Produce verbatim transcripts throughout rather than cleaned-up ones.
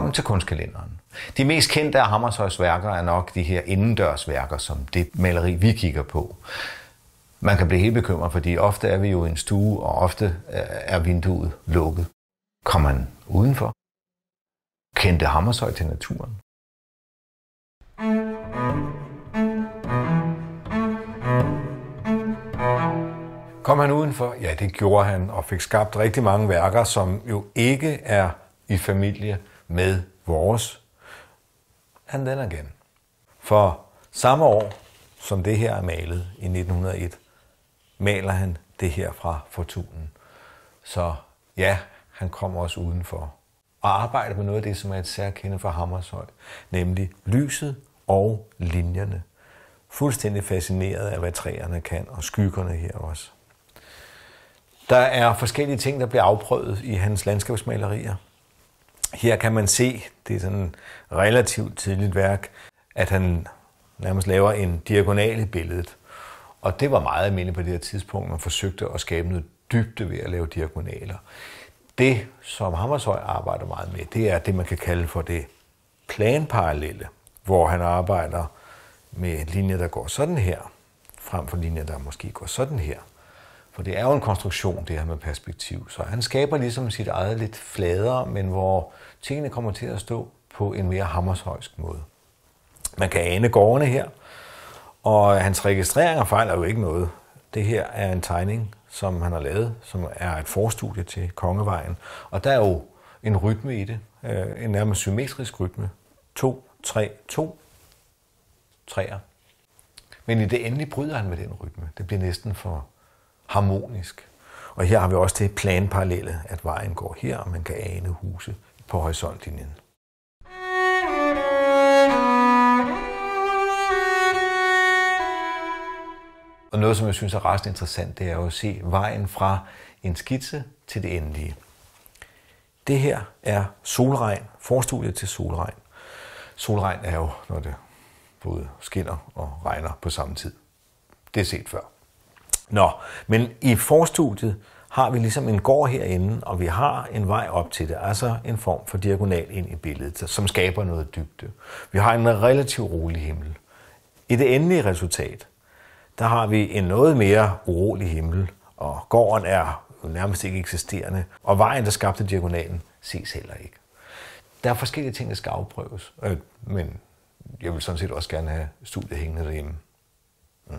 Velkommen til Kunstkalenderen. De mest kendte af Hammershøis værker er nok de her indendørsværker, som det maleri, vi kigger på. Man kan blive helt bekymret, fordi ofte er vi jo i en stue, og ofte er vinduet lukket. Kommer man udenfor? Kendte Hammershøi til naturen? Kom han udenfor? Ja, det gjorde han, og fik skabt rigtig mange værker, som jo ikke er i familie med vores. And then again. For samme år, som det her er malet i nitten hundrede og et, maler han det her fra Fortunen. Så ja, han kommer også udenfor og arbejder med noget af det, som er et særkende for Hammershøi, nemlig lyset og linjerne. Fuldstændig fascineret af, hvad træerne kan, og skyggerne her også. Der er forskellige ting, der bliver afprøvet i hans landskabsmalerier. Her kan man se, det er sådan et relativt tidligt værk, at han nærmest laver en diagonal i billedet. Og det var meget almindeligt på det her tidspunkt, man forsøgte at skabe noget dybde ved at lave diagonaler. Det, som Hammershøi arbejder meget med, det er det, man kan kalde for det planparallelle, hvor han arbejder med linjer, der går sådan her, frem for linjer, der måske går sådan her. For det er jo en konstruktion, det her med perspektiv. Så han skaber ligesom sit eget lidt fladere, men hvor tingene kommer til at stå på en mere hammershøjsk måde. Man kan ane gårdene her, og hans registreringer fejler jo ikke noget. Det her er en tegning, som han har lavet, som er et forstudie til Kongevejen. Og der er jo en rytme i det, en nærmest symmetrisk rytme. to, tre, to, treer. Men i det endelige bryder han med den rytme. Det bliver næsten for harmonisk. Og her har vi også det planparallelle, at vejen går her, og man kan ane huse på horisontlinjen. Og noget, som jeg synes er ret interessant, det er jo at se vejen fra en skitse til det endelige. Det her er solregn, forstudiet til solregn. Solregn er jo, når det både skinner og regner på samme tid. Det er set før. Nå, men i forstudiet har vi ligesom en gård herinde, og vi har en vej op til det, altså en form for diagonal ind i billedet, som skaber noget dybde. Vi har en relativt rolig himmel. I det endelige resultat, der har vi en noget mere urolig himmel, og gården er jo nærmest ikke eksisterende, og vejen, der skabte diagonalen, ses heller ikke. Der er forskellige ting, der skal afprøves, øh, men jeg vil sådan set også gerne have studiet hængende derhjemme. Mm.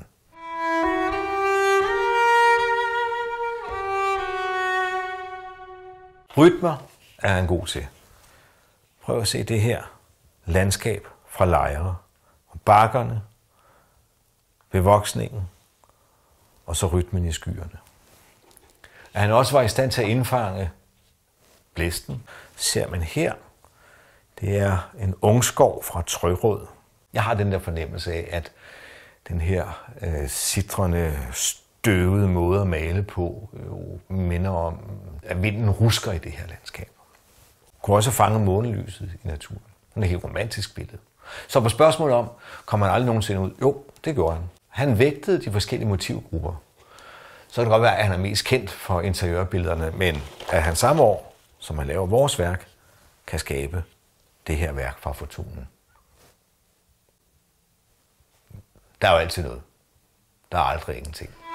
Rytmer er han god til. Prøv at se det her landskab fra Lejre, og bakkerne, bevoksningen, og så rytmen i skyerne. At han også var i stand til at indfange blæsten, ser man her. Det er en ungskov fra Trørød. Jeg har den der fornemmelse af, at den her øh, citrende, støvede måde at male på øh, minder om, at vinden rusker i det her landskab. Kunne også fange månelyset i naturen. Det er et helt romantisk billede. Så på spørgsmålet om, kom han aldrig nogensinde ud? Jo, det gjorde han. Han vægtede de forskellige motivgrupper. Så kan det godt være, at han er mest kendt for interiørbillederne, men at han samme år, som han laver vores værk, kan skabe det her værk fra Fortunen. Der er jo altid noget. Der er aldrig ingenting.